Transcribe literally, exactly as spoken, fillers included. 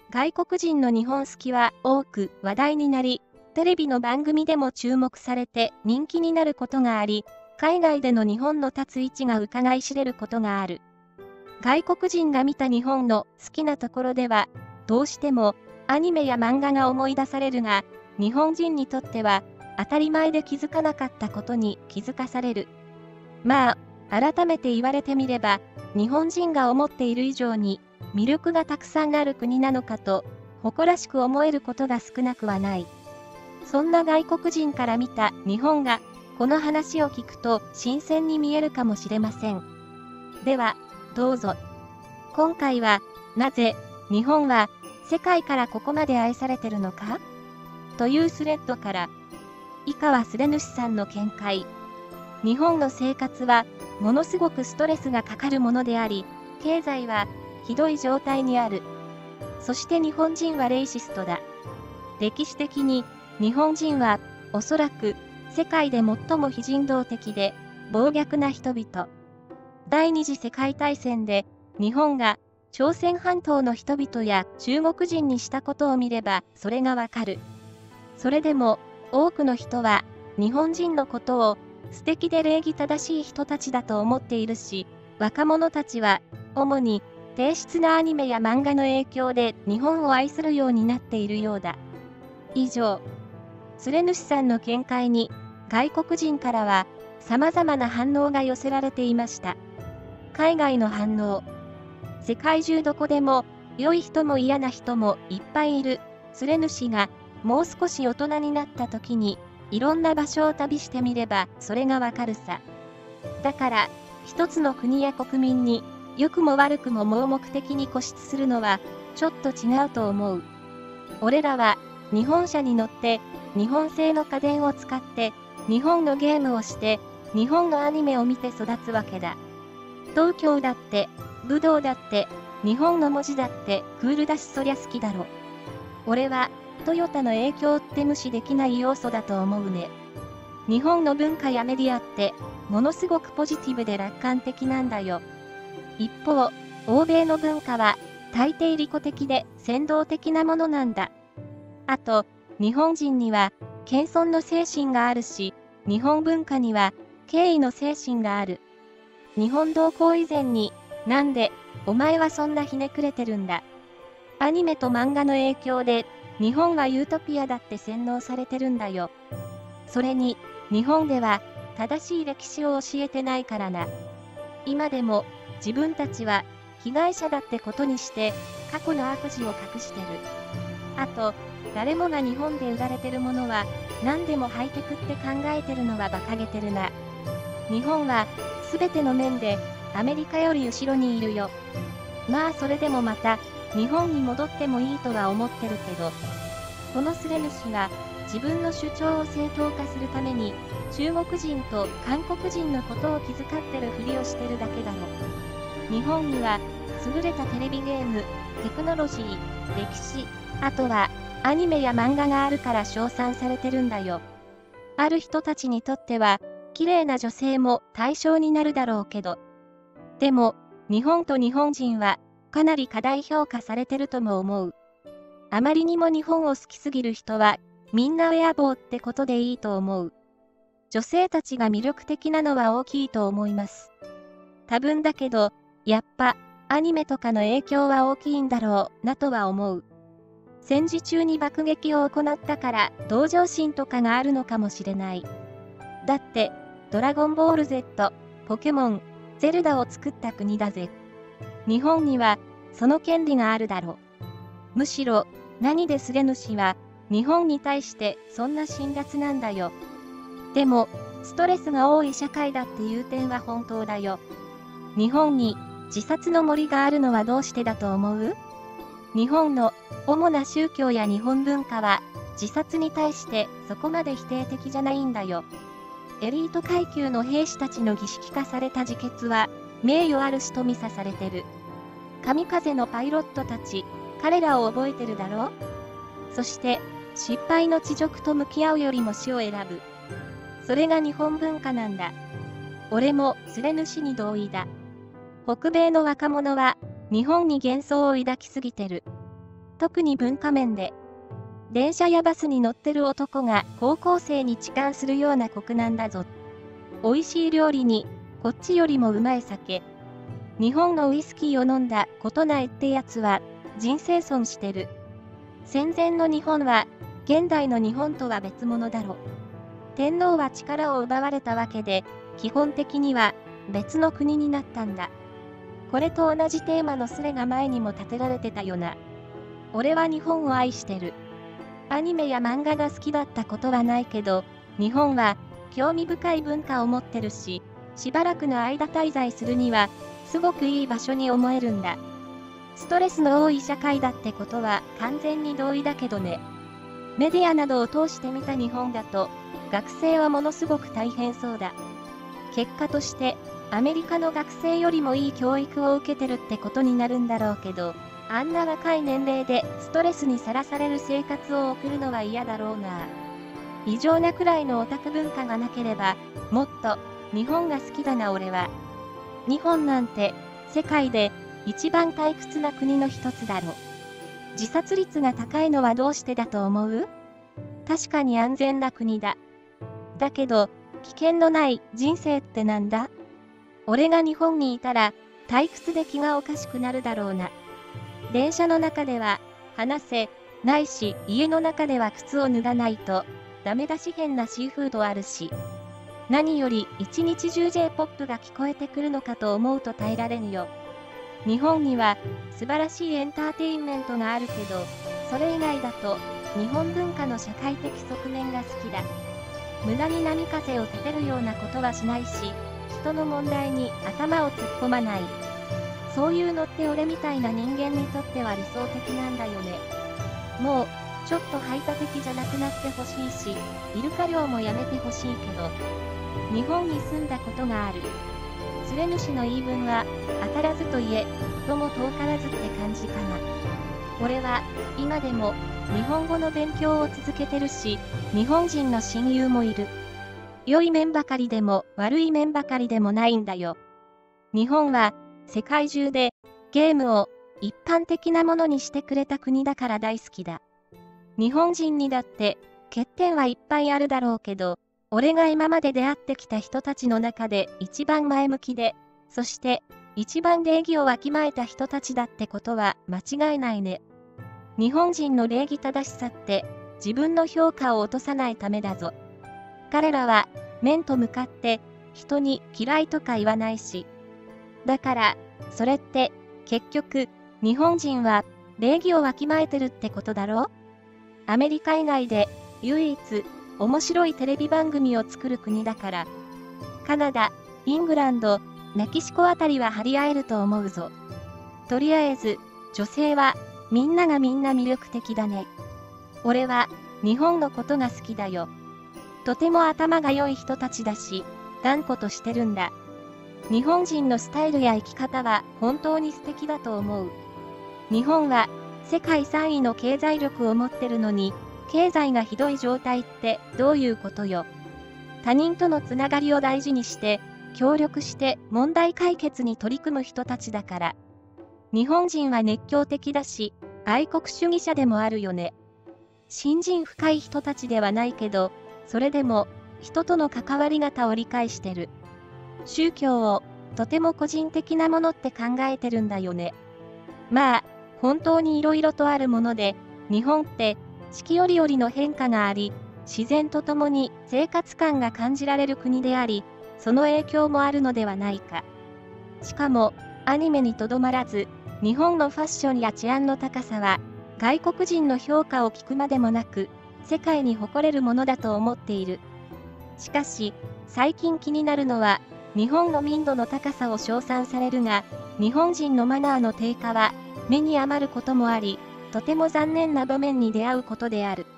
外国人の日本好きは多く話題になり、テレビの番組でも注目されて人気になることがあり、海外での日本の立つ位置が伺い知れることがある。外国人が見た日本の好きなところでは、どうしてもアニメや漫画が思い出されるが、日本人にとっては当たり前で気づかなかったことに気づかされる。まあ、改めて言われてみれば、日本人が思っている以上に魅力がたくさんある国なのかと、誇らしく思えることが少なくはない。そんな外国人から見た日本が、この話を聞くと新鮮に見えるかもしれません。では、どうぞ。今回は、なぜ日本は世界からここまで愛されてるのかというスレッドから、井川すれ主さんの見解。日本の生活はものすごくストレスがかかるものであり、経済はひどい状態にある。そして日本人はレイシストだ。歴史的に日本人はおそらく世界で最も非人道的で暴虐な人々。第二次世界大戦で日本が朝鮮半島の人々や中国人にしたことを見ればそれがわかる。それでも多くの人は日本人のことを素敵で礼儀正しい人たちだと思っているし、若者たちは主に低質なアニメや漫画の影響で日本を愛するようになっているようだ。以上、すれ主さんの見解に外国人からは様々な反応が寄せられていました。海外の反応。世界中どこでも良い人も嫌な人もいっぱいいる。すれ主がもう少し大人になった時にいろんな場所を旅してみればそれがわかるさ。だから一つの国や国民に良くも悪くも盲目的に固執するのはちょっと違うと思う。俺らは日本車に乗って日本製の家電を使って日本のゲームをして日本のアニメを見て育つわけだ。東京だって武道だって日本の文字だってクールだしそりゃ好きだろ。俺はトヨタの影響って無視できない要素だと思うね。日本の文化やメディアってものすごくポジティブで楽観的なんだよ。一方、欧米の文化は大抵利己的で先導的なものなんだ。あと、日本人には謙遜の精神があるし、日本文化には敬意の精神がある。日本同行以前に、なんでお前はそんなひねくれてるんだ。アニメと漫画の影響で日本はユートピアだって洗脳されてるんだよ。それに、日本では正しい歴史を教えてないからな。今でも自分たちは被害者だってことにして過去の悪事を隠してる。あと、誰もが日本で売られてるものは何でもハイテクって考えてるのは馬鹿げてるな。日本は全ての面でアメリカより後ろにいるよ。まあそれでもまた日本に戻ってもいいとは思ってるけど、このスレ主が自分の主張を正当化するために中国人と韓国人のことを気遣ってるふりをしてるだけだろ。日本には優れたテレビゲーム、テクノロジー、歴史、あとはアニメや漫画があるから称賛されてるんだよ。ある人たちにとっては綺麗な女性も対象になるだろうけど。でも日本と日本人はかなり過大評価されてるとも思う。あまりにも日本を好きすぎる人はみんなウェアボーってことでいいと思う。女性たちが魅力的なのは大きいと思います。多分だけど、やっぱアニメとかの影響は大きいんだろうなとは思う。戦時中に爆撃を行ったから同情心とかがあるのかもしれない。だって、ドラゴンボール Z、ポケモン、ゼルダを作った国だぜ。日本にはその権利があるだろう。むしろ、何でスレ主は日本に対してそんな辛辣なんだよ。でも、ストレスが多い社会だっていう点は本当だよ。日本に自殺の森があるのはどうしてだと思う？日本の主な宗教や日本文化は自殺に対してそこまで否定的じゃないんだよ。エリート階級の兵士たちの儀式化された自決は名誉ある死と見さされてる。神風のパイロットたち、彼らを覚えてるだろう？そして失敗の恥辱と向き合うよりも死を選ぶ。それが日本文化なんだ。俺もスレ主に同意だ。北米の若者は日本に幻想を抱きすぎてる。 特に文化面で。電車やバスに乗ってる男が高校生に痴漢するような国なんだぞ。美味しい料理に、こっちよりもうまい酒。日本のウイスキーを飲んだことないってやつは、人生損してる。戦前の日本は、現代の日本とは別物だろ。天皇は力を奪われたわけで、基本的には別の国になったんだ。これと同じテーマのスレが前にも立てられてたよな。俺は日本を愛してる。アニメや漫画が好きだったことはないけど、日本は興味深い文化を持ってるし、しばらくの間滞在するには、すごくいい場所に思えるんだ。ストレスの多い社会だってことは完全に同意だけどね。メディアなどを通して見た日本だと、学生はものすごく大変そうだ。結果として、アメリカの学生よりもいい教育を受けてるってことになるんだろうけど、あんな若い年齢でストレスにさらされる生活を送るのは嫌だろうな。異常なくらいのオタク文化がなければ、もっと日本が好きだな俺は。日本なんて世界で一番退屈な国の一つだろ。自殺率が高いのはどうしてだと思う？確かに安全な国だ。だけど、危険のない人生ってなんだ？俺が日本にいたら退屈で気がおかしくなるだろうな。電車の中では話せないし、家の中では靴を脱がないとダメだし、変なシーフードあるし。何より一日中 J-ポップ が聞こえてくるのかと思うと耐えられぬよ。日本には素晴らしいエンターテインメントがあるけど、それ以外だと日本文化の社会的側面が好きだ。無駄に波風を立てるようなことはしないし、人の問題に頭を突っ込まない。そういうのって俺みたいな人間にとっては理想的なんだよね。もう、ちょっと排他的じゃなくなってほしいし、イルカ漁もやめてほしいけど、日本に住んだことがある。連れ主の言い分は、当たらずと言え、とも遠からずって感じかな。俺は、今でも、日本語の勉強を続けてるし、日本人の親友もいる。良い面ばかりでも悪い面ばかりでもないんだよ。日本は、世界中で、ゲームを一般的なものにしてくれた国だから大好きだ。日本人にだって、欠点はいっぱいあるだろうけど、俺が今まで出会ってきた人たちの中で一番前向きで、そして一番礼儀をわきまえた人たちだってことは間違いないね。日本人の礼儀正しさって自分の評価を落とさないためだぞ。彼らは面と向かって人に嫌いとか言わないし。だから、それって結局日本人は礼儀をわきまえてるってことだろ？アメリカ以外で唯一面白いテレビ番組を作る国だから、カナダ、イングランド、メキシコあたりは張り合えると思うぞ。とりあえず、女性はみんながみんな魅力的だね。俺は日本のことが好きだよ。とても頭が良い人たちだし、断固としてるんだ。日本人のスタイルや生き方は本当に素敵だと思う。日本は世界さんいの経済力を持ってるのに、経済がひどい状態ってどういうことよ。他人とのつながりを大事にして、協力して問題解決に取り組む人たちだから。日本人は熱狂的だし、愛国主義者でもあるよね。信心深い人たちではないけど、それでも人との関わり方を理解してる。宗教をとても個人的なものって考えてるんだよね。まあ、本当に色々とあるもので、日本って四季折々の変化があり、自然とともに生活感が感じられる国であり、その影響もあるのではないか。しかも、アニメにとどまらず、日本のファッションや治安の高さは、外国人の評価を聞くまでもなく、世界に誇れるものだと思っている。しかし、最近気になるのは、日本の民度の高さを称賛されるが、日本人のマナーの低下は、目に余ることもあり、とても残念な場面に出会うことである。